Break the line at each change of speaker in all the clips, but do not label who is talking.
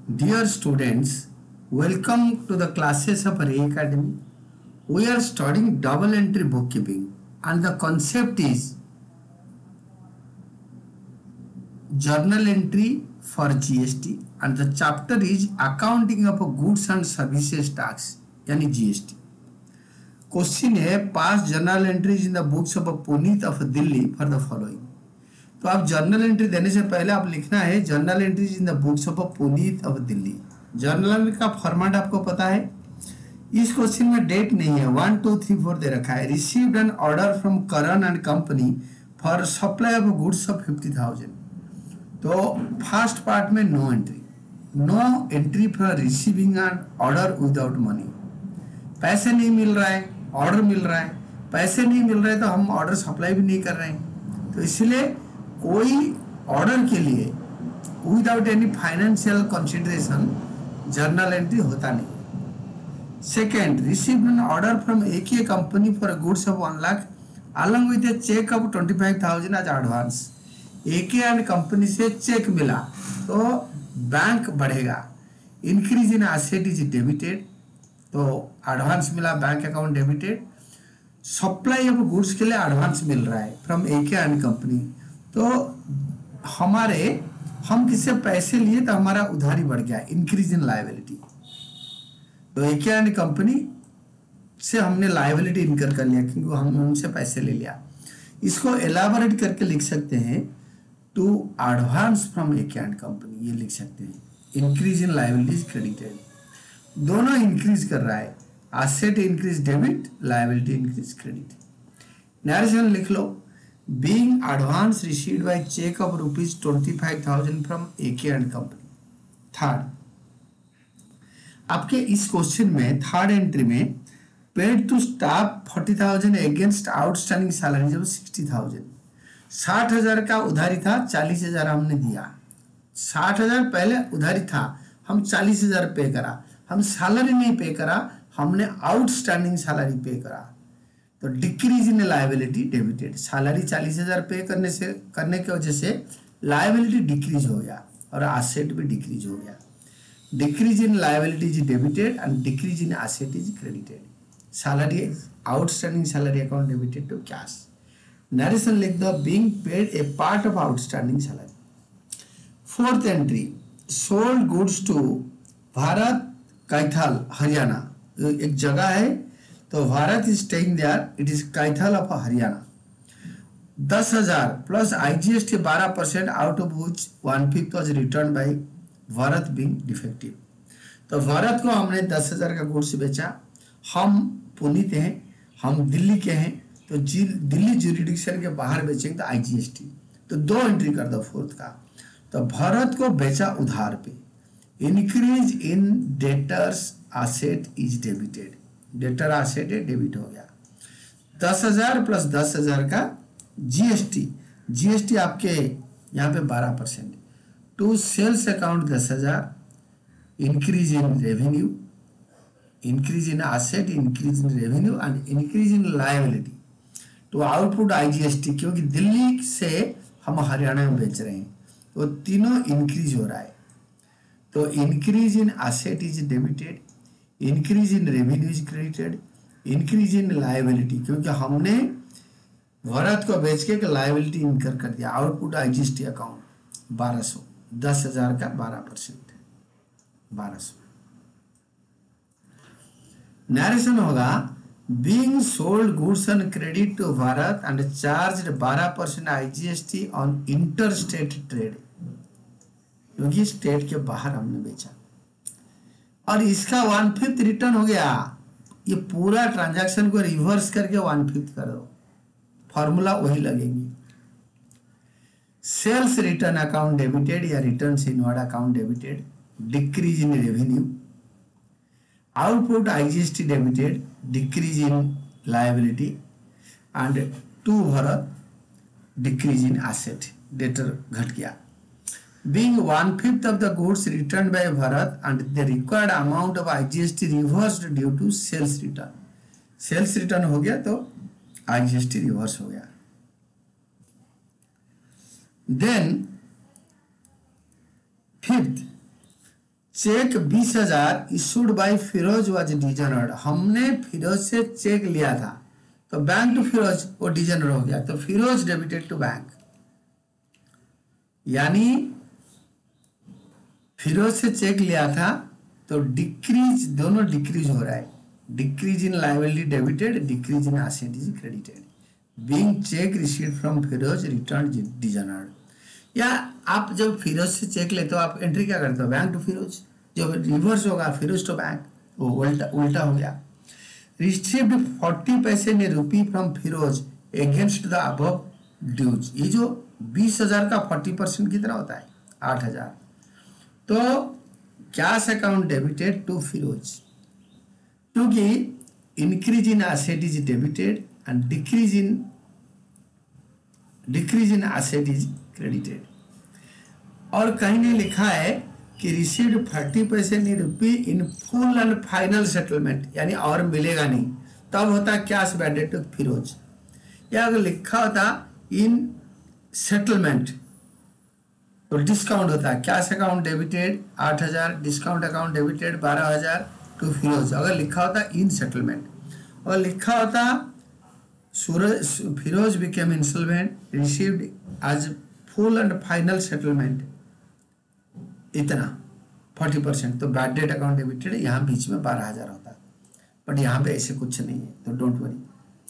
Dear students, welcome to the classes of Ray Academy. We are studying double entry bookkeeping and the concept is journal entry for GST and the chapter is accounting of goods and services tax यानी GST. Question है past journal entries in the books of Puneet of Delhi for the following. तो आप journal entry देने से पहले आप लिखना है journal entries in the books of Puneet of Delhi. Journal का फॉर्मेट आपको पता है. इस क्वेश्चन में डेट नहीं है, 1 2 3 4 दे रखा है. Received an order from Karan and company for supply of goods of 50,000. तो फर्स्ट पार्ट में no entry for receiving an order without money. पैसे नहीं मिल रहा है, ऑर्डर मिल रहा है. पैसे नहीं मिल रहे तो हम ऑर्डर सप्लाई भी नहीं कर रहे हैं. तो इसलिए कोई ऑर्डर के लिए without any financial consideration journal entry होता नहीं. Second, received an order from AK company for goods of 1 lakh along with a cheque of 25,000 as advance. AK and company से चेक मिला तो बैंक बढ़ेगा. Increase in asset is debited, तो advance मिला, bank account debited. Supply of goods के लिए advance मिल रहा है फ्रॉम एके एंड कंपनी. तो हम किससे पैसे लिए तो हमारा उधारी बढ़ गया, इंक्रीज इन लायबिलिटी. तो एके एंड कंपनी से हमने लायबिलिटी इनकर कर लिया क्योंकि हम उनसे पैसे ले लिया. इसको एलाबोरेट करके लिख सकते हैं to advance from AK and company, ये लिख सकते हैं. इंक्रीज इन लायबिलिटीज क्रेडिटेड, दोनों इंक्रीज कर रहा है. Asset increase debit, liability increase credit. Narration लिख लो. Being advance received by check of rupees 25,000 from AK and company. Third, आपके इस क्वेश्चन में थर्ड एंट्री में paid to staff 40,000 against outstanding salary जब 60,000. 60,000 का उधारी था, 40,000 हमने दिया. 60,000 पहले उधारी था, हम 40,000 पे करा. हम सैलरी नहीं पे करा, हमने आउटस्टैंडिंग सैलरी पे करा. तो decrease in liability debited. Salary 40,000 pay करने की वजह से लायबिलिटी डिक्रीज हो गया और एसेट भी डिक्रीज हो गया. Decrease in liability is debited and decrease in asset is credited. Salary outstanding salary account debited to cash. Narration लिख दो. Being paid a part of outstanding salary. Fourth entry, sold goods to Bharat Kaithal Haryana. एक जगह है तो Bharat is staying there, it is Kaithal of Haryana. 10,000 plus IGST 12% out of which 1/5 was return by Bharat being defective. तो भारत को हमने 10,000 का गुड्स बेचा. हम पुनीत हैं, हम दिल्ली के हैं, तो दिल्ली ज्यूरिडिक्शन के बाहर बेचेंगे तो IGST. तो दो एंट्री कर दो फोर्थ का. तो भारत को बेचा उधार पे. Increase in debtors asset is debited. Debtor asset है, डेबिट हो गया. 10,000 प्लस 10,000 का जीएसटी आपके यहाँ पे 12%. To sales account 10,000. Increase in revenue, increase in asset, increase in revenue and increase in liability to output IGST, क्योंकि दिल्ली से हम हरियाणा में बेच रहे हैं तो तीनों इंक्रीज हो रहा है. तो increase in asset is debited, increase in revenue is credited, increase in liability क्योंकि हमने भारत को बेच के लायबिलिटी इनकर कर दिया. Output IGST account 1200. 10,000 का 12% 1200. नरेशन होगा. Being sold goods on credit to Bharat and charged 12% IGST on inter state trade, क्योंकि स्टेट के बाहर हमने बेचा और इसका 1/5 रिटर्न हो गया. ये पूरा ट्रांजैक्शन को रिवर्स करके 1/5 कर दो, फॉर्मूला वही लगेगी. सेल्स रिटर्न अकाउंट डेबिटेड या return inward account debited. Decrease in revenue. Output IGST debited, decrease in liability and to Bharat decrease in asset, debtor घट गया. Being 1/5 of the goods returned by Bharat and the required amount of IGST reversed due to sales return. Sales return हो गया तो IGST reverse हो गया. Then fifth, cheque 20,000 issued by Firoz was dishonoured, हमने फिरोज से check लिया था तो बैंक टू फिरोज वो डिजनर हो गया, तो फिरोज डेबिटेड टू बैंक, यानी फिरोज से चेक लिया था तो डिक्रीज, दोनों डिक्रीज हो रहा है, decrease in liability debited, decrease in asset is credited, being cheque received from Firoz return dishonoured. या आप जब फिरोज से चेक लेते हो आप एंट्री क्या करते हो, बैंक टू फिरोज, जो रिवर्स होगा फिरोज टू बैंक, वो उल्टा उल्टा हो गया। रिसीव्ड 40 पैसे ने rupee from Firoz against the above dues, ये जो 20,000 का 40% कितना होता है 8,000, तो cash account debited to Firoz, क्योंकि increase in asset is debited and decrease in asset is credited. और कहीं ने लिखा है कि रिसीव्ड 30 पैसे नी rupee in full and final settlement, यानी और मिलेगा नहीं, तब होता कैश बैडेड टू फिरोज। या अगर लिखा होता इन सेटलमेंट तो डिस्काउंट होता है, cash account debited 8,000, discount account debited 12,000 to Firoz, अगर लिखा होता इन सेटलमेंट, और लिखा होता Firoz became insolvent received as full and final settlement इतना 40%, तो बैड डेट अकाउंट डेबिटेड यहाँ बीच में 12,000 होता, बट यहाँ पे ऐसे कुछ नहीं है, तो don't worry.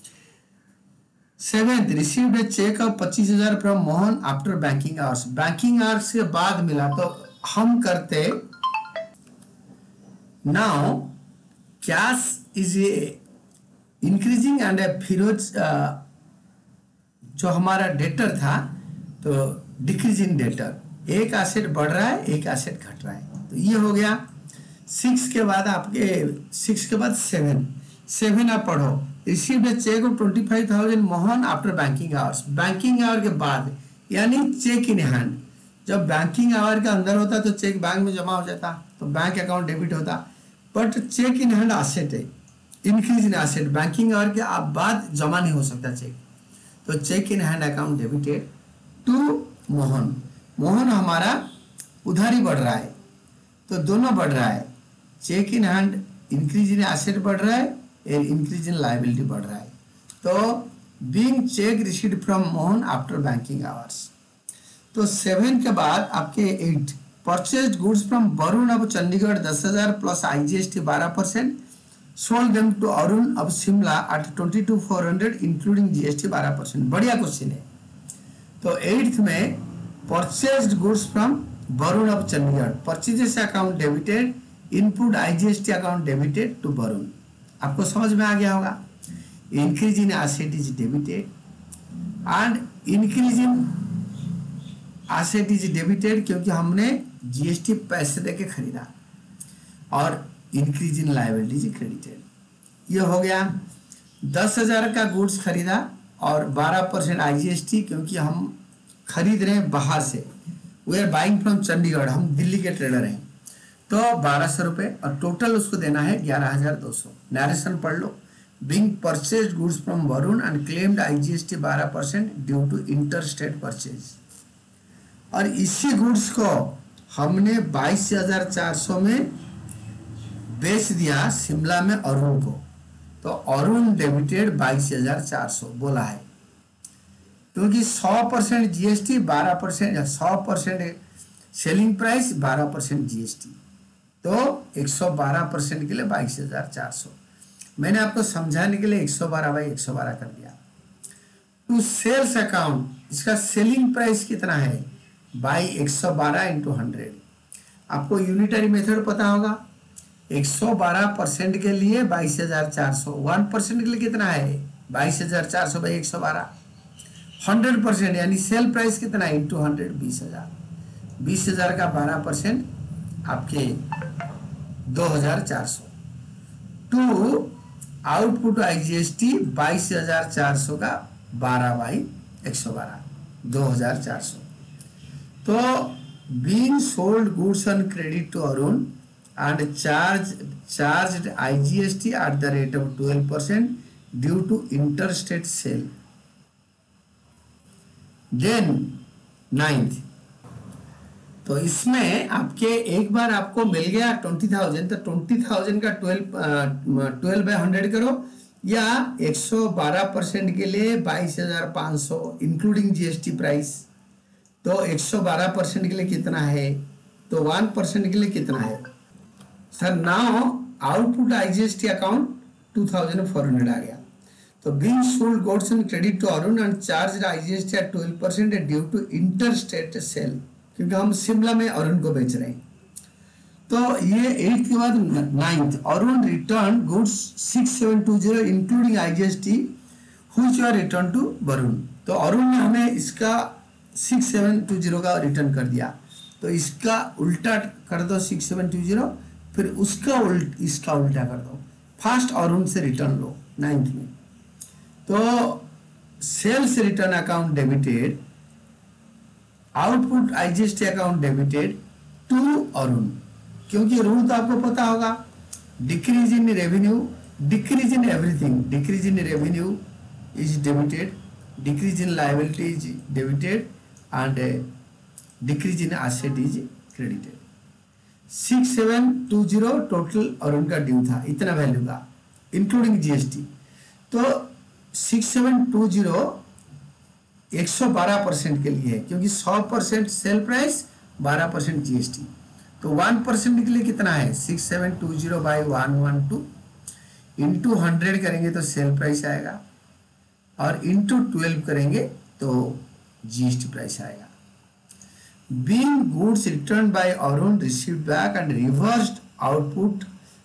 7th received a cheque of 25,000 from Mohan after banking hours, banking hours के बाद मिला, तो हम करते now cash is increasing and Firoz जो हमारा डेटर था तो डिक्रीज इन डेटर, एक एसेट बढ़ रहा है एक एसेट घट रहा है, तो ये हो गया। 6 के बाद आपके 6 के बाद 7 आप पढ़ो, received a cheque of 25,000 Mohan after banking hours, banking hour के बाद, यानी चेक इन हैंड, जब बैंकिंग आवर के अंदर होता तो चेक बैंक में जमा हो जाता तो बैंक अकाउंट डेबिट होता, but cheque in hand asset है, increase in asset, banking hour के बाद जमा नहीं हो सकता चेक, तो cheque in hand account debited to Mohan, Mohan हमारा उधारी बढ़ रहा है तो दोनों बढ़ रहा है, cheque in hand increase in asset बढ़ रहा है और इंक्रीज इन लायबिलिटी बढ़ रहा है, तो being cheque received from Mohan after banking hours. तो 7 के बाद आपके 8 purchased goods from Varun of Chandigarh 10,000 plus IGST 12%, sold them to Arun of Shimla at 22,400 including GST 12%। बढ़िया क्वेश्चन है। तो 8th में purchased goods from Varun of Chandigarh, purchases account debited, input IGST account debited to Varun, आपको समझ में आ गया होगा। Increase in asset is debited and increase in asset is debited क्योंकि हमने GST पैसे देके खरीदा, और इंक्रीज इन लायबिलिटी क्रेडिटेड, ये हो गया। 10,000 का गुड्स खरीदा और 12% IGST क्योंकि हम खरीद रहे हैं बाहर से, we are buying from Chandigarh, हम दिल्ली के ट्रेडर हैं, तो 1,200 रुपये और टोटल उसको देना है 11,200। नरेशन पढ़ लो, being purchased goods from Varun and claimed IGST 12% due to inter state purchase, और इसी गुड्स को हमने 22,400 में बेच दिया शिमला में अरुण को, तो अरुण डेबिटेड 22,400 बोला है, क्योंकि 100% GST 12%, 100% सेलिंग प्राइस 12% GST, तो 112% के लिए 22,400। मैंने आपको समझाने के लिए 112/112 कर दिया। टू सेल्स अकाउंट, इसका सेलिंग प्राइस कितना है बाई 112 इंटू 100, आपको यूनिटरी मेथड पता होगा। 112% के लिए 22,400, 1% के लिए कितना है 22,400/112, 100% यानी सेल प्राइस कितना है इंटू 100 20,000, 20,000 का 12% आपके 2,400, टू आउटपुट IGST 22,400 का 12/112 2,400। तो being sold goods on credit to Arun and charged IGST at the rate of 12% due to interstate sale. Then 9th, तो इसमें आपके एक बार आपको मिल गया 20,000, तो 20,000 का 12/100 करो, या 112% के लिए 22,500 इंक्लूडिंग जीएसटी प्राइस। तो 112% के लिए कितना है, तो 1% के लिए कितना है sir. Now output IGST account 2,400 आ गया। तो being sold goods and credit to Arun and charge IGST at 12% due to interstate sale, क्योंकि हम शिमला में अरुण को बेच रहे हैं। तो ये 8th के बाद 9th, Arun return goods 6720 including IGST which are return to Varun. तो अरुण ने हमें इसका 6720 का रिटर्न कर दिया, तो इसका उल्टा कर दो 6720, फिर उसका इसका उल्टा कर दो। फर्स्ट अरुण से रिटर्न लो 9th में। तो sales return account debited, output IGST account debited to Arun, क्योंकि रूल तो आपको पता होगा, decrease in revenue, decrease in everything, decrease in revenue is debited, decrease in liability is debited and decrease in asset is credited. 6720 total Arun का due था, इतना value का including GST. तो 6720 112% के लिए है, क्योंकि 100% सेल प्राइस, 12% जीएसटी। तो 1% के लिए कितना है, 6720 बाई 112 इंटू 100 करेंगे तो सेल प्राइस आएगा, और इंटू 12 करेंगे तो जीएसटी प्राइस आएगा। Being goods returned by Arun received back and reversed output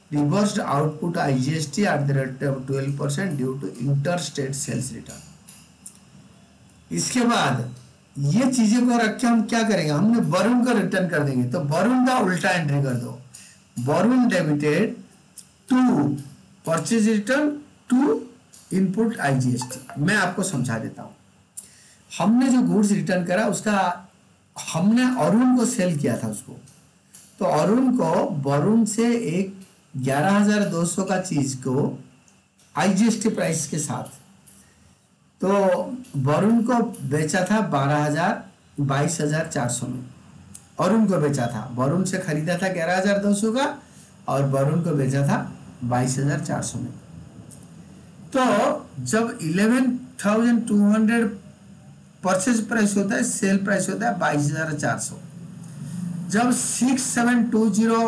IGST at the rate of 12% due to interstate sales return। इसके बाद ये चीजें को रख के हम क्या करेंगे, हमने वरुण को रिटर्न कर देंगे। तो वरुण का उल्टा एंट्री कर दो, Varun debited to purchase return to input IGST. मैं आपको समझा देता हूं, हमने जो गुड्स रिटर्न करा उसका हमने अरुण को सेल किया था उसको, तो अरुण को वरुण से एक 11,200 का चीज को आईजीएसटी प्राइस के साथ, तो वरुण को बेचा था 22,400 में, अरुण को बेचा था, वरुण से खरीदा था 11,200 का और वरुण को बेचा था 22,400 में। तो जब 11,200 परचेज प्राइस होता है, सेल प्राइस होता है 22,400। जब 6720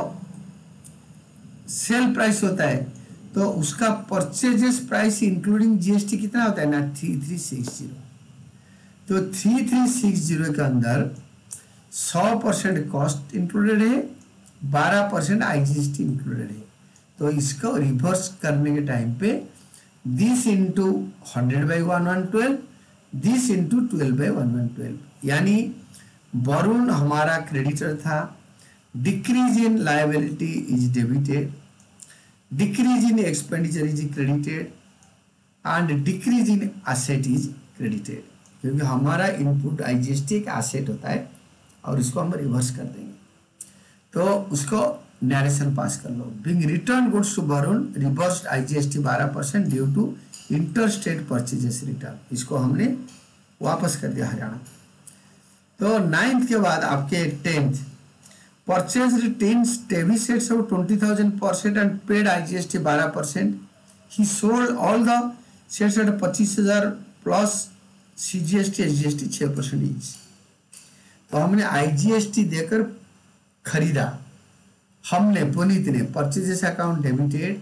सेल प्राइस होता है तो उसका परचेजेस प्राइस इंक्लूडिंग जीएसटी कितना होता है ना, 3360। तो 3360 के अंदर 100% कॉस्ट इंक्लूडेड है, 12% आईजीएसटी इंक्लूडेड है। तो इसको रिवर्स करने के टाइम पे दिस इंटू 100/112, दिस इंटू 12/112, यानी वरुण हमारा क्रेडिटर था, decrease in liability is debited, decrease in expenditure is credited and decrease in asset is credited, क्योंकि हमारा इनपुट आईजीएसटी एक एसेट होता है और इसको हम रिवर्स कर देंगे। तो उसको नरेशन पास कर लो। Being return goods to Varun reversed IGST 12% due to interstate purchases return, इसको हमने वापस कर दिया हरियाणा। तो 9th के बाद आपके 10th परचेज रिटेन्स TV sets of 20,000% and paid IGST 12%। He sold all the sets at 25,000 plus CGST SGST 6% each. तो हमने आईजीएसटी देकर खरीदा, हमने पुनीत ने purchases account debited,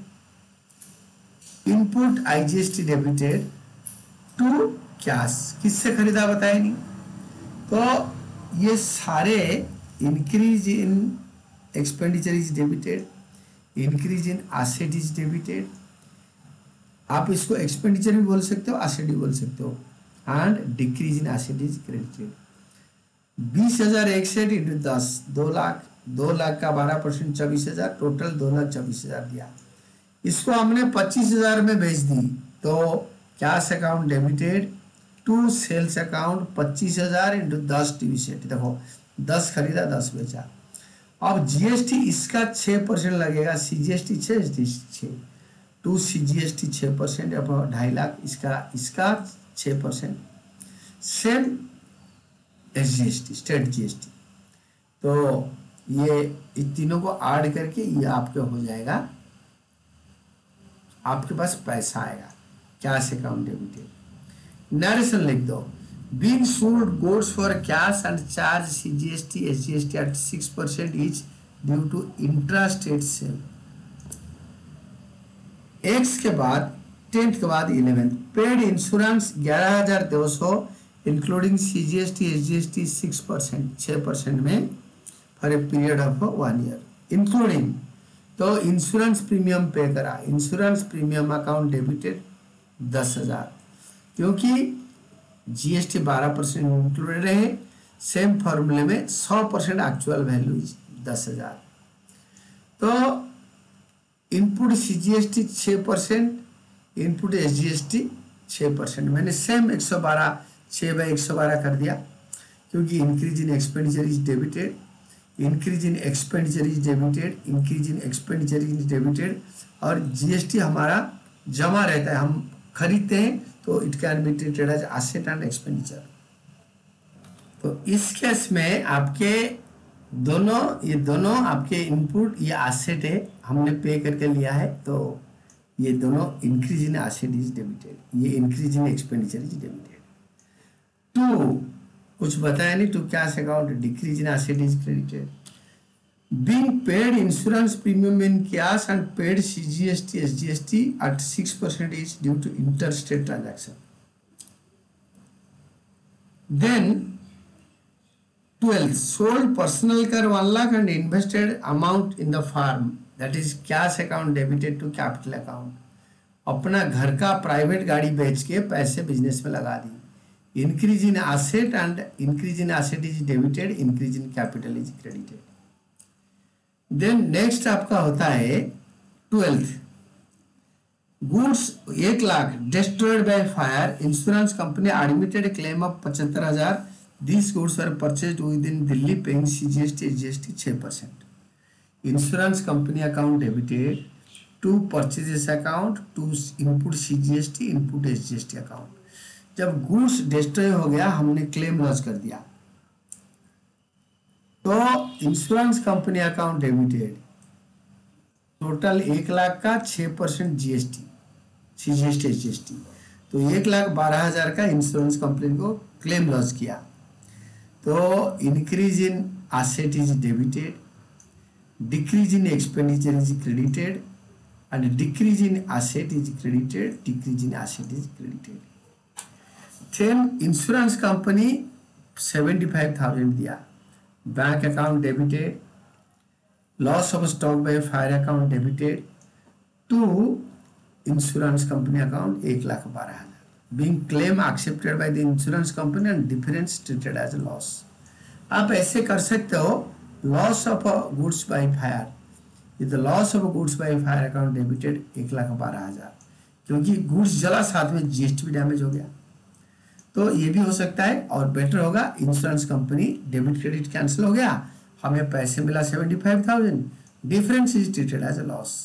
input IGST debited to cash. किससे खरीदा बताया नहीं। तो ये सारे increase in expenditure is debited, increase in asset is debited, आप इसको एक्सपेंडिचर भी बोल सकते हो, एसेट भी बोल सकते हो, and decrease in asset is credited. 20,000 एक सेट इंटू 10, 2 लाख, 2 लाख का 12% 24,000, टोटल 2,24,000 दिया। इसको हमने 25,000 में बेच दी, तो cash account debited to sales account 25,000 into 10 TV set. देखो 10 खरीदा 10 बेचा। अब जीएसटी इसका 6% लगेगा, सीजीएसटी 6, टू सीजीएसटी 6%, अब 2.5 लाख इसका 6%, सेम एसजीएसटी स्टेट जीएसटी। तो ये इन तीनों को ऐड करके ये आपके हो जाएगा, आपके पास पैसा आएगा, कैश अकाउंट डेबिटेड। नरेशन लिख दो, being sold goods for cash and charge CGST SGST at 6% is due to intra state sale. एक्स के बाद 10th के बाद 11th, paid insurance 11,200 including CGST SGST 6% में for a period of 1 year including. तो insurance premium pay करा, insurance premium account debited 10,000, क्योंकि GST 12% included रहे, सेम फॉर्मूले में 100% एक्चुअल वैल्यू 10,000। तो इनपुट सीजीएसटी 6%, इनपुट एसजीएसटी 6%, मैंने सेम 112 6/112 कर दिया, क्योंकि increase in expenditure is debited, increase in expenditure is debited, increase in expenditure is debited, और जीएसटी हमारा जमा रहता है, हम खरीदते हैं तो it can be treated as asset and expenditure. तो इस केस में आपके ये दोनों आपके इनपुट, ये एसेट है, हमने पे करके लिया है, तो ये दोनों increase in asset is debited, ये increase in expenditure is debited. To कुछ बताया नहीं, to cash account decrease in asset is credited. Being paid insurance premium in cash and paid CGST SGST at 6% is due to interstate transaction. Then 12th, sold personal car 1 lakh and invested amount in the farm, that is cash account debited to capital account। अपना घर का private गाड़ी बेच के पैसे business में लगा दी, increase in asset and increase in asset is debited, increase in capital is credited. Then next आपका होता है 12th, goods 1 lakh destroyed by fire, insurance company admitted claim of 75,000, these goods were purchased within Delhi paying CGST SGST 6%। Insurance company account debited to purchases account, to input CGST, input SGST account. जब goods destroy हो गया, हमने claim loss कर दिया, तो insurance company account debited total 1 lakh का 6% GST CGST SGST, तो 1,12,000 का इंश्योरेंस कंपनी को क्लेम लॉस किया, तो increase in asset is debited, decrease in expenditure is credited, and decrease in asset is credited, decrease in asset is credited. Then insurance company 75,000 दिया, bank account debited, loss of stock by fire account debited to insurance company account 1,12,000, being claim accepted by the insurance company and difference treated as a loss। आप ऐसे कर सकते हो, loss of goods by fire, ये तो loss of goods by fire account debited 1,12,000, क्योंकि goods जला, साथ में जीएसटी भी डैमेज हो गया, तो ये भी हो सकता है, और बेटर होगा insurance company debit credit cancel हो गया, हमें पैसे मिला 75,000, difference is treated as a loss.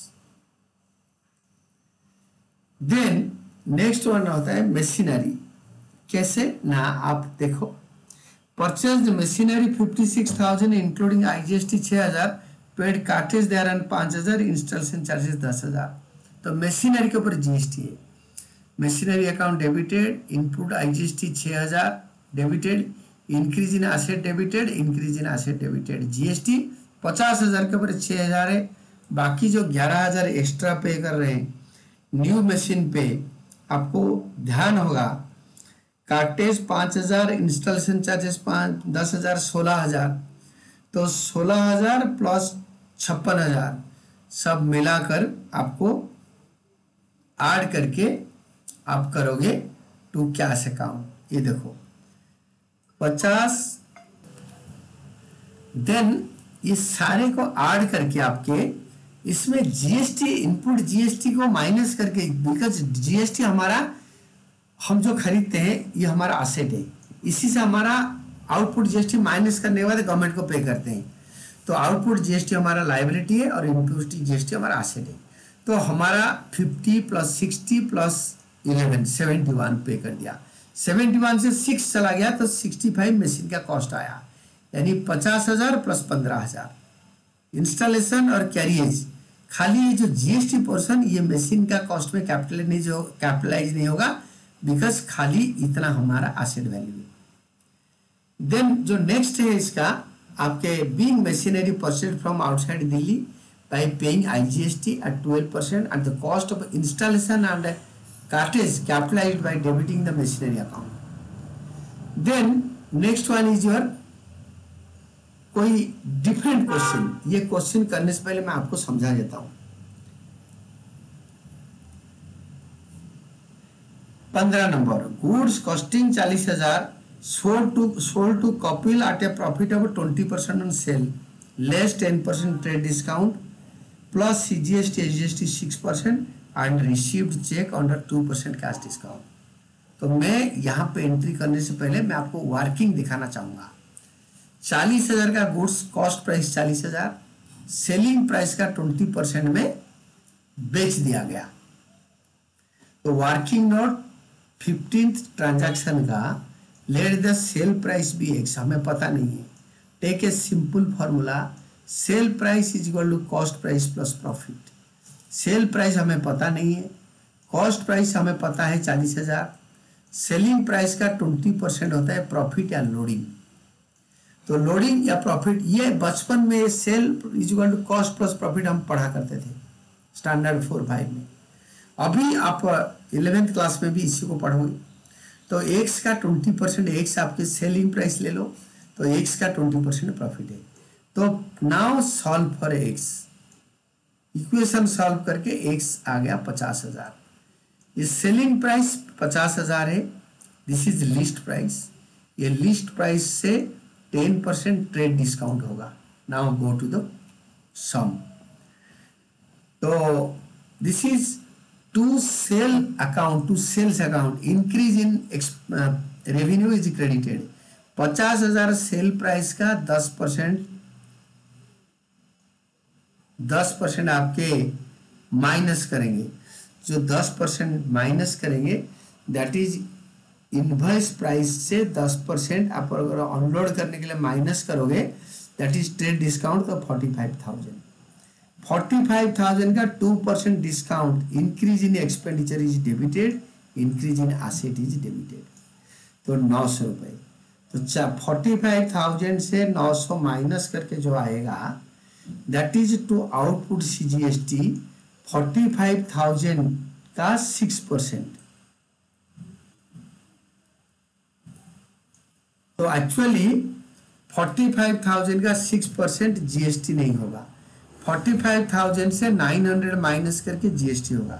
Then next one होता है मशीनरी। कैसे ना, आप देखो, purchase machinery 56,000 including IGST 6,000, paid cartage thereon 5,000, installation charges 10,000। तो मशीनरी के ऊपर जीएसटी है, machinery account debited, input IGST 6,000 debited, increase in asset debited, increase in asset debited, GST 50,000 के ऊपर 6,000 है, बाकी जो 11,000 एक्स्ट्रा पे कर रहे हैं न्यू मशीन पे, आपको ध्यान होगा, कार्टेज 5,000, इंस्टॉलेशन चार्जेस 10,000, 16,000, तो 16,000 प्लस 56,000 सब मिलाकर आपको ऐड करके आप करोगे टू कैश अकाउंट। ये देखो 50, देन ये सारे को ऐड करके आपके इसमें जीएसटी, इनपुट जीएसटी को माइनस करके, बिकॉज जीएसटी हमारा, हम जो खरीदते हैं ये हमारा एसेट है, इसी से हमारा आउटपुट जीएसटी माइनस करने के बाद गवर्नमेंट को पे करते हैं, तो आउटपुट जीएसटी हमारा लायबिलिटी है और इनपुट जीएसटी हमारा एसेट है। तो हमारा 50 + 60 + 11 71 पे कर दिया, 71 से 6 चला गया तो 65 मशीन का कॉस्ट आया, यानी 50,000 प्लस 15,000। इंस्टॉलेशन और कैरियज, खाली ये जो जीएसटी पोर्शन ये मशीन का कॉस्ट में कैपिटलाइज नहीं होगा, बिकॉज खाली इतना हमारा एसेट वैल्यू है। देन जो नेक्स्ट है इसका आपके being machinery purchased from outside Delhi by paying IGST at 12% and the cost of installation and cartage capitalised by debiting the machinery account. Then next one is your कोई different question. ये question करने से पहले मैं आपको समझा देता हूं। 15 number, goods costing 40,000 sold to Kapil at a profit of 20% on sale, less 10% trade discount, plus CGST SGST 6% and received check under 2% cash discount। तो मैं यहाँ पे एंट्री करने से पहले मैं आपको वर्किंग दिखाना चाहूंगा। 40,000 का goods cost price 40,000, selling price का 20% में बेच दिया गया। तो वर्किंग नोट 15th ट्रांजैक्शन का let the sale price be x, हमें पता नहीं है। Take a simple formula, sale price is equal to cost price plus profit. Sale price हमें पता नहीं है, कॉस्ट प्राइस हमें पता है 40,000, सेलिंग प्राइस का 20% होता है प्रॉफिट या लोडिंग। तो लोडिंग या प्रॉफिट ये बचपन में sale is equal to cost plus profit हम पढ़ा करते थे स्टैंडर्ड 4-5 में। अभी आप 11th क्लास में भी इसी को पढ़ोगे। तो एक्स का 20%, एक्स आपके सेलिंग प्राइस ले लो, तो एक्स का 20% प्रॉफिट है। तो now solve for x, equation solve करके एक्स आ गया 50,000। ये सेलिंग प्राइस 50,000 है, दिस इज लिस्ट प्राइस। ये लिस्ट प्राइस से 10% ट्रेड डिस्काउंट होगा। Now go to the sum. तो this is to sell account, to sales account, increase in revenue is credited। 50,000 sale price का 10% आपके माइनस करेंगे। जो 10% minus करेंगे दैट इज इनवॉइस प्राइस से 10% आप अगर अनलोड करने के लिए माइनस करोगे दैट इज ट्रेड डिस्काउंट, तो 45,000। 45,000 का 2% discount, increase in expenditure is debited, increase in asset is debited. तो 900 रुपये। तो 45,000 से 900 माइनस करके जो आएगा that is to output CGST 45,000 का 6%। तो एक्चुअली 45,000 का 6% जीएसटी नहीं होगा। 45,000 से 900 माइनस करके जीएसटी होगा।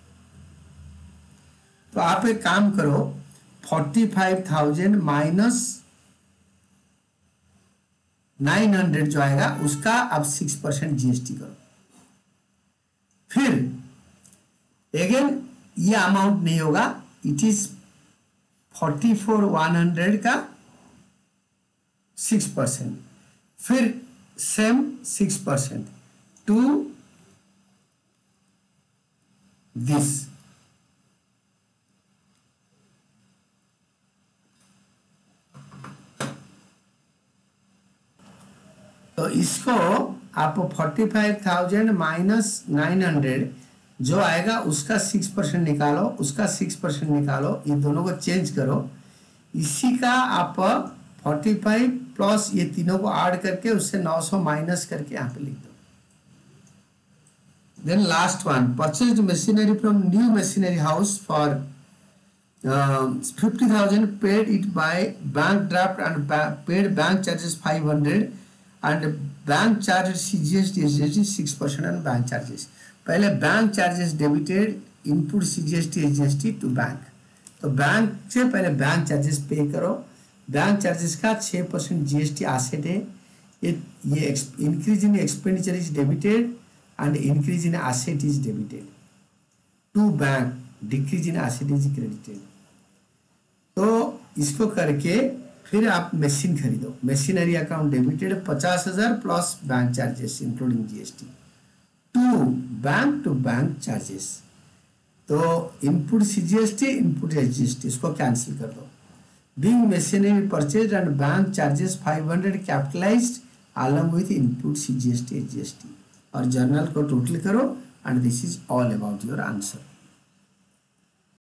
तो आप एक काम करो, 45,000 माइनस 900 जो आएगा उसका आप 6% जीएसटी करो। फिर अगेन ये अमाउंट नहीं होगा, इट इज 44,100 का 6%, फिर सेम 6% to this। तो इसको आप 45,000 माइनस 900 जो आएगा उसका 6% निकालो, उसका 6% निकालो, ये दोनों को चेंज करो। इसी का आप 45 प्लस ये तीनों को ऐड करके उससे 900 माइनस करके यहाँ पे लिख दो। Then last one, purchased machinery from new machinery house for 50,000, paid it by bank draft and paid bank charges 500 and bank charges CGST SGST 6% and bank charges। पहले bank charges debited, input CGST SGST to bank. तो bank से पहले bank charges पे करो। Bank charges का 6% GST asset है। ये increase in expenditure is debited and increase in asset is debited to bank, decrease in asset is credited। तो इसको करके फिर आप मशीन खरीदो, machinery account debited 50,000 plus bank charges including GST to bank charges. तो input CGST, input SGST, इसको cancel कर दो। Being machinery purchased and bank charges 500 capitalized along with inputs GST, GST. और जर्नल को टोटल करो and this is all about your answer.